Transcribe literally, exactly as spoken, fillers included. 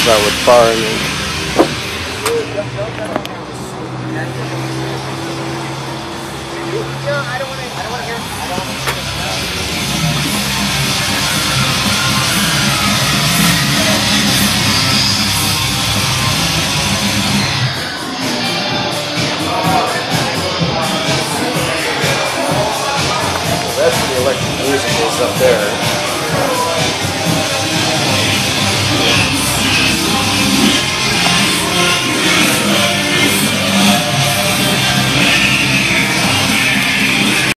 that would bother me. No, I don't want to. I don't want to hear. I don't want to hear this now. That's where the electric music is up there.